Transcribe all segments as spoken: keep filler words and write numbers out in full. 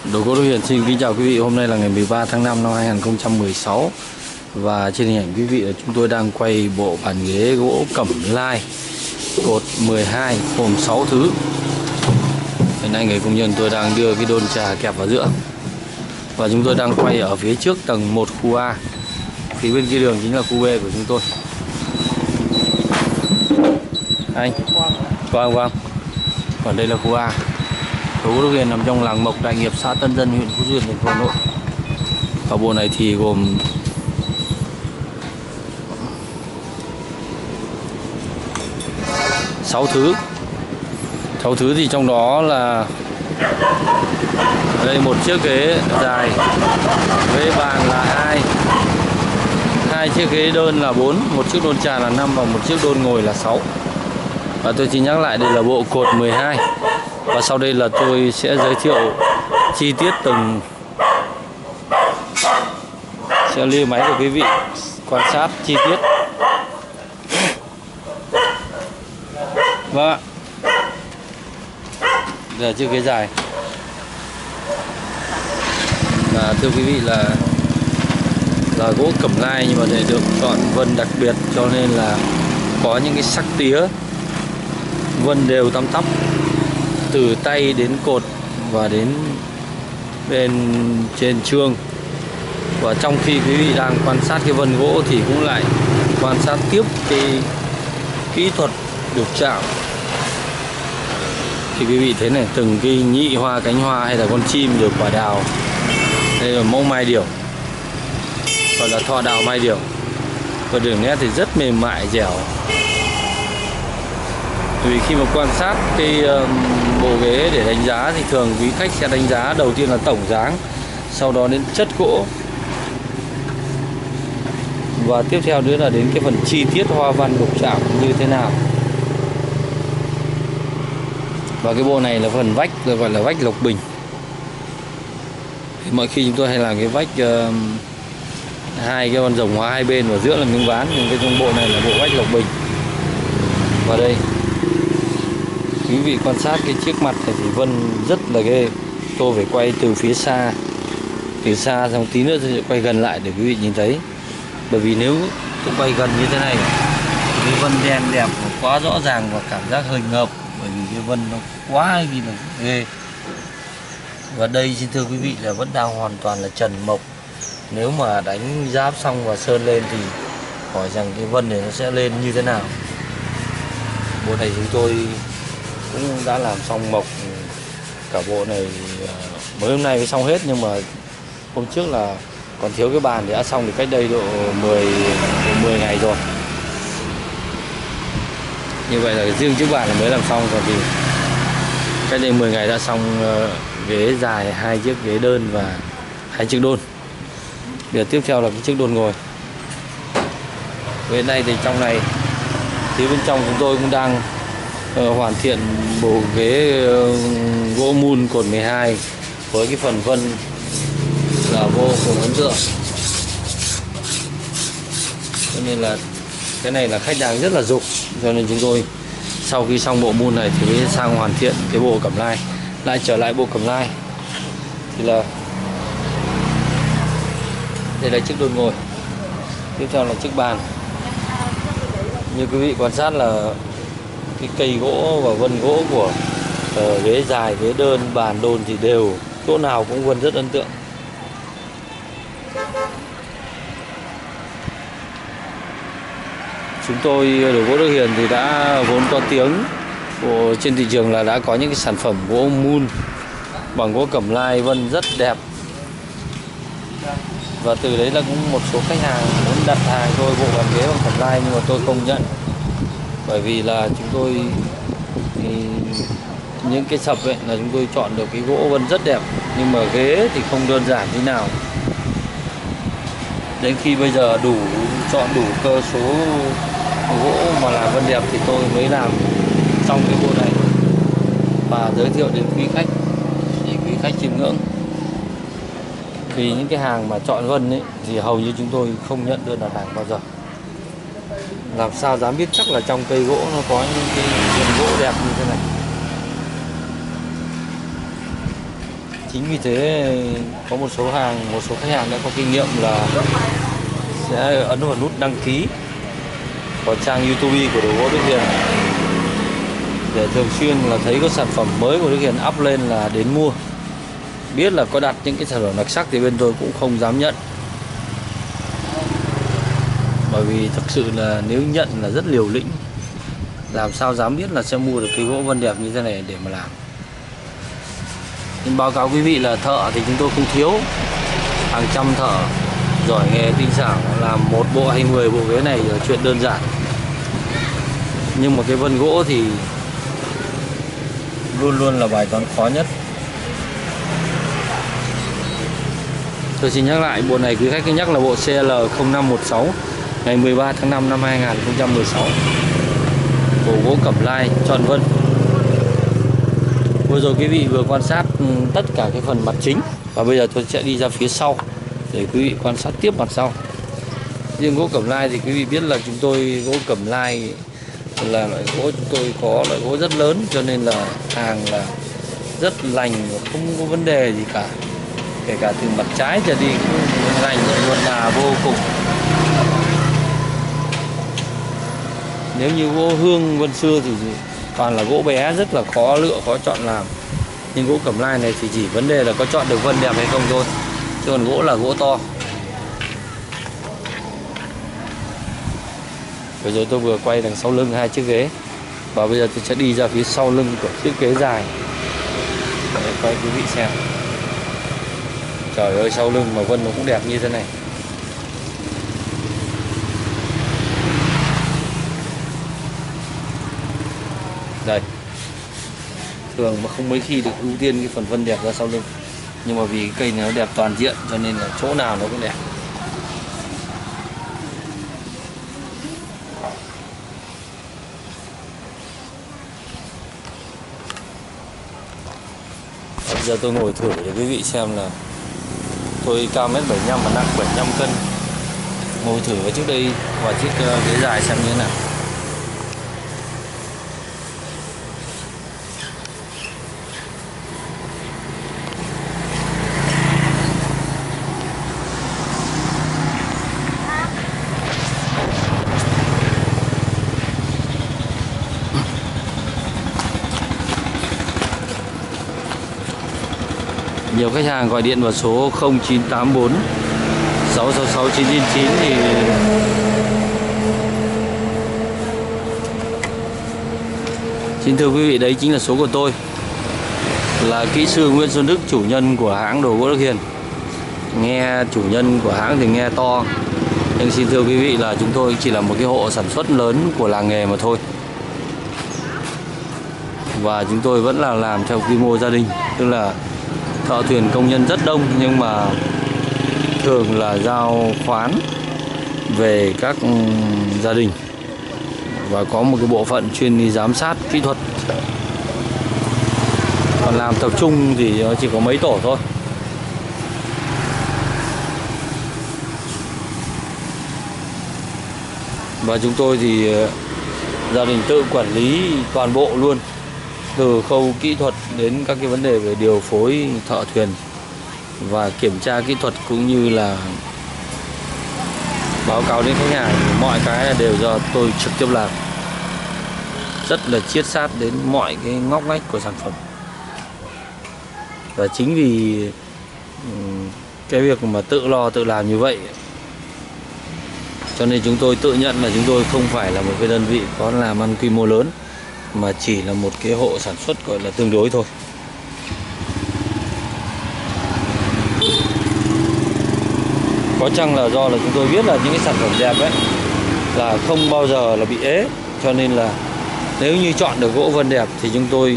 Đồ gỗ Đức Hiền xin kính chào quý vị. Hôm nay là ngày mười ba tháng năm năm hai nghìn không trăm mười sáu. Và trên hình ảnh quý vị là chúng tôi đang quay bộ bàn ghế gỗ Cẩm Lai cột mười hai gồm sáu thứ. Hiện nay người công nhân tôi đang đưa cái đôn trà kẹp vào giữa. Và chúng tôi đang quay ở phía trước tầng một khu A. Phía bên kia đường chính là khu B của chúng tôi. Anh Quang Quang. Còn đây là khu A. Đồ gỗ Đức Hiền nằm trong làng Mộc Đại Nghiệp, xã Tân Dân, huyện Phú Xuyên, thành phố Hà Nội. Và bộ này thì gồm sáu thứ. sáu thứ thì trong đó là đây một chiếc ghế dài, ghế bàn là hai, hai chiếc ghế đơn là bốn, một chiếc đôn trà là năm và một chiếc đôn ngồi là sáu. Và tôi chỉ nhắc lại đây là bộ cột mười hai. Và sau đây là tôi sẽ giới thiệu chi tiết từng, sẽ lưu máy của quý vị quan sát chi tiết. Vâng ạ. Đây là chiếc ghế dài. Và thưa quý vị là là gỗ Cẩm Lai, nhưng mà để được chọn vân đặc biệt cho nên là có những cái sắc tía, vân đều tăm tắp từ tay đến cột và đến bên trên chương. Và trong khi quý vị đang quan sát cái vân gỗ thì cũng lại quan sát tiếp cái kỹ thuật đục chạm. Thì quý vị thấy này, từng cái nhị hoa, cánh hoa hay là con chim rồi quả đào. Đây là mẫu mai điểu, gọi là thọ đào mai điểu. Và đường nét thì rất mềm mại, dẻo. Vì khi mà quan sát cái um, bộ ghế để đánh giá thì thường quý khách sẽ đánh giá đầu tiên là tổng dáng, sau đó đến chất gỗ, và tiếp theo nữa là đến cái phần chi tiết hoa văn đục chạm như thế nào. Và cái bộ này là phần vách, gọi là vách lộc bình. Thì mọi khi chúng tôi hay làm cái vách uh, hai cái con rồng hoa hai bên và giữa là miếng ván, nhưng cái trong bộ này là bộ vách lộc bình. Và đây quý vị quan sát cái chiếc mặt này thì vân rất là ghê. Tôi phải quay từ phía xa, từ xa xong tí nữa tôi sẽ quay gần lại để quý vị nhìn thấy. Bởi vì nếu tôi quay gần như thế này, cái vân đen đẹp quá rõ ràng và cảm giác hơi ngợp, bởi vì cái vân nó quá gì là ghê. Và đây xin thưa quý vị là vẫn đang hoàn toàn là trần mộc. Nếu mà đánh giáp xong và sơn lên thì hỏi rằng cái vân này nó sẽ lên như thế nào. Bộ này chúng tôi cũng đã làm xong mộc cả bộ này, mới hôm nay mới xong hết, nhưng mà hôm trước là còn thiếu cái bàn thì đã xong, thì cách đây độ mười, mười ngày rồi. Như vậy là riêng chiếc bàn mới làm xong, còn thì cách đây mười ngày đã xong ghế dài, hai chiếc ghế đơn và hai chiếc đôn. Bây giờ tiếp theo là cái chiếc đôn ngồi. Bên đây thì trong này, phía bên trong chúng tôi cũng đang uh, hoàn thiện bộ ghế uh, gỗ mun cột mười hai với cái phần vân là vô cùng ấn tượng. Cho nên là cái này là khách đang rất là dục, cho nên chúng tôi sau khi xong bộ mun này thì mới sang hoàn thiện cái bộ Cẩm Lai. Lại trở lại bộ Cẩm Lai thì là đây là chiếc đôn ngồi, tiếp theo là chiếc bàn. Như quý vị quan sát là cái cây gỗ và vân gỗ của uh, ghế dài, ghế đơn, bàn, đôn thì đều chỗ nào cũng vân rất ấn tượng. Chúng tôi đồ gỗ Đức Hiền thì đã vốn có tiếng của trên thị trường là đã có những cái sản phẩm gỗ mun bằng gỗ Cẩm Lai vân rất đẹp. Và từ đấy là cũng một số khách hàng muốn đặt hàng tôi bộ bàn ghế bằng Cẩm Lai, nhưng mà tôi không nhận. Bởi vì là chúng tôi thì những cái sập ấy là chúng tôi chọn được cái gỗ vân rất đẹp, nhưng mà ghế thì không đơn giản thế nào. Đến khi bây giờ đủ chọn đủ cơ số gỗ mà làm vân đẹp thì tôi mới làm xong cái bộ này và giới thiệu đến quý khách để quý khách chiêm ngưỡng. Vì những cái hàng mà chọn vân ấy thì hầu như chúng tôi không nhận đơn đặt hàng bao giờ. Làm sao dám biết chắc là trong cây gỗ nó có những cái vân gỗ đẹp như thế này. Chính vì thế có một số hàng, một số khách hàng đã có kinh nghiệm là sẽ ấn vào nút đăng ký vào trang YouTube của Đồ Gỗ Đức Hiền để thường xuyên là thấy có sản phẩm mới của Đức Hiền up lên là đến mua. Biết là có đặt những cái sản phẩm đặc sắc thì bên tôi cũng không dám nhận, bởi vì thực sự là nếu nhận là rất liều lĩnh, làm sao dám biết là sẽ mua được cái gỗ vân đẹp như thế này để mà làm. Nhưng báo cáo quý vị là thợ thì chúng tôi không thiếu, hàng trăm thợ giỏi nghề tinh xảo làm một bộ hay mười bộ ghế này là chuyện đơn giản. Nhưng mà cái vân gỗ thì luôn luôn là bài toán khó nhất. Tôi xin nhắc lại, bộ này quý khách cứ nhắc là bộ C L không năm một sáu ngày mười ba tháng năm năm hai nghìn không trăm mười sáu, bộ gỗ Cẩm Lai trọn vân. Vừa rồi quý vị vừa quan sát tất cả cái phần mặt chính, và bây giờ tôi sẽ đi ra phía sau để quý vị quan sát tiếp mặt sau. Riêng gỗ Cẩm Lai thì quý vị biết là chúng tôi gỗ Cẩm Lai là loại gỗ chúng tôi có loại gỗ rất lớn, cho nên là hàng là rất lành và không có vấn đề gì cả. Kể cả từ mặt trái trở đi cũng lành luôn là vô cùng. Nếu như gỗ hương vân xưa thì toàn là gỗ bé, rất là khó lựa, khó chọn làm. Nhưng gỗ Cẩm Lai này thì chỉ vấn đề là có chọn được vân đẹp hay không thôi, chứ còn gỗ là gỗ to. Bây giờ tôi vừa quay đằng sau lưng hai chiếc ghế, và bây giờ tôi sẽ đi ra phía sau lưng của chiếc ghế dài để quay quý vị xem. Trời ơi, sau lưng mà vân nó cũng đẹp như thế này. Đây, thường mà không mấy khi được ưu tiên cái phần vân đẹp ra sau lưng, nhưng mà vì cái cây này nó đẹp toàn diện cho nên là chỗ nào nó cũng đẹp. Bây giờ tôi ngồi thử để quý vị xem là tôi cao mét bảy mươi lăm mà nặng bảy mươi lăm cân. Ngồi thử ở trước đây và chiếc ghế dài xem như thế nào. Nhiều khách hàng gọi điện vào số không chín tám bốn sáu sáu sáu chín chín chín thì xin thưa quý vị, đấy chính là số của tôi, là kỹ sư Nguyễn Xuân Đức, chủ nhân của hãng Đồ Gỗ Đức Hiền. Nghe chủ nhân của hãng thì nghe to, nhưng xin thưa quý vị là chúng tôi chỉ là một cái hộ sản xuất lớn của làng nghề mà thôi. Và chúng tôi vẫn là làm theo quy mô gia đình, tức là thợ thuyền công nhân rất đông, nhưng mà thường là giao khoán về các gia đình và có một cái bộ phận chuyên đi giám sát kỹ thuật. Còn làm tập trung thì nó chỉ có mấy tổ thôi. Và chúng tôi thì gia đình tự quản lý toàn bộ luôn, từ khâu kỹ thuật đến các cái vấn đề về điều phối thợ thuyền và kiểm tra kỹ thuật, cũng như là báo cáo đến khách hàng. Mọi cái là đều do tôi trực tiếp làm, rất là chiết sát đến mọi cái ngóc ngách của sản phẩm. Và chính vì cái việc mà tự lo tự làm như vậy, cho nên chúng tôi tự nhận là chúng tôi không phải là một cái đơn vị có làm ăn quy mô lớn, mà chỉ là một cái hộ sản xuất gọi là tương đối thôi. Có chăng là do là chúng tôi biết là những cái sản phẩm đẹp ấy là không bao giờ là bị ế, cho nên là nếu như chọn được gỗ vân đẹp thì chúng tôi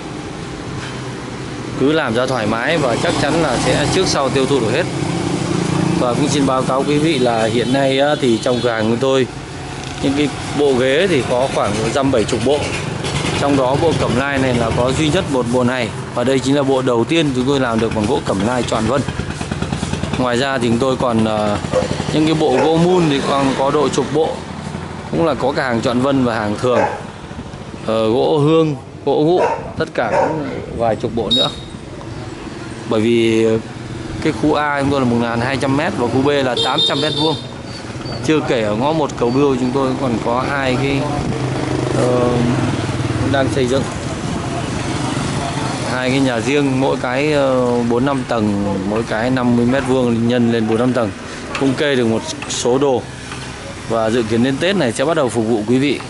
cứ làm ra thoải mái và chắc chắn là sẽ trước sau tiêu thụ được hết. Và cũng xin báo cáo quý vị là hiện nay thì trong cửa hàng của tôi, những cái bộ ghế thì có khoảng dăm bảy chục bộ. Trong đó bộ Cẩm Lai này là có duy nhất một bộ này, và đây chính là bộ đầu tiên chúng tôi làm được bằng gỗ Cẩm Lai trọn vân. Ngoài ra thì chúng tôi còn uh, những cái bộ gỗ mun thì còn có độ chục bộ, cũng là có cả hàng trọn vân và hàng thường, uh, gỗ hương, gỗ gụ, tất cả cũng vài chục bộ nữa. Bởi vì cái khu A chúng tôi là một nghìn hai trăm mét và khu B là tám trăm mét vuông. Chưa kể ở ngõ một Cầu Bưu chúng tôi còn có hai cái uh, đang xây dựng, hai cái nhà riêng, mỗi cái bốn năm tầng, mỗi cái năm mươi mét vuông nhân lên bốn năm tầng, cũng kê được một số đồ và dự kiến đến Tết này sẽ bắt đầu phục vụ quý vị.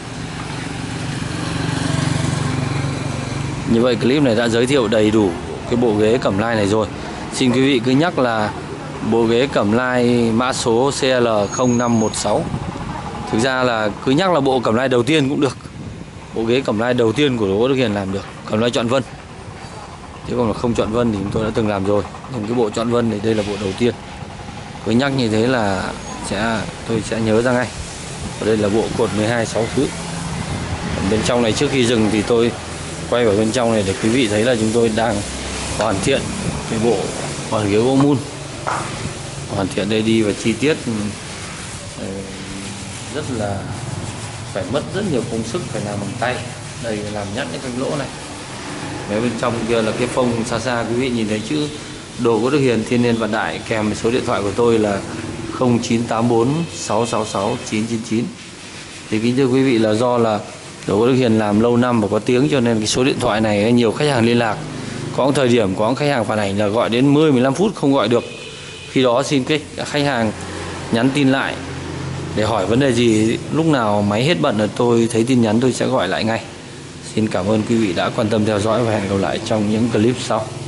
Như vậy clip này đã giới thiệu đầy đủ cái bộ ghế Cẩm Lai này rồi. Xin quý vị cứ nhắc là bộ ghế Cẩm Lai mã số C L không năm một sáu. Thực ra là cứ nhắc là bộ Cẩm Lai đầu tiên cũng được. Bộ ghế Cẩm Lai đầu tiên của Đỗ Đức Hiền làm được, Cẩm Lai chọn vân. Chứ còn là không chọn vân thì chúng tôi đã từng làm rồi. Nhưng cái bộ chọn vân thì đây là bộ đầu tiên. Cứ nhắc như thế là sẽ tôi sẽ nhớ ra ngay. Và đây là bộ cột mười hai sáu thứ. Bên trong này trước khi dừng thì tôi quay vào bên trong này để quý vị thấy là chúng tôi đang hoàn thiện cái bộ bàn ghế gỗ mun. Hoàn thiện đây đi và chi tiết rất là phải mất rất nhiều công sức, phải làm bằng tay. Đây làm nhẵn những cái lỗ này. Ở bên trong kia là cái phông, xa xa quý vị nhìn thấy chữ Đồ Gỗ Đức Hiền Thiên Niên Vạn Đại, kèm số điện thoại của tôi là không chín tám bốn sáu sáu sáu chín chín chín. Thì kính thưa quý vị, là do là Đồ Gỗ Đức Hiền làm lâu năm và có tiếng cho nên cái số điện thoại này nhiều khách hàng liên lạc. Có thời điểm có khách hàng phản ảnh là gọi đến mười mười lăm phút không gọi được. Khi đó xin cái khách hàng nhắn tin lại để hỏi vấn đề gì, lúc nào máy hết bận là tôi thấy tin nhắn tôi sẽ gọi lại ngay. Xin cảm ơn quý vị đã quan tâm theo dõi và hẹn gặp lại trong những clip sau.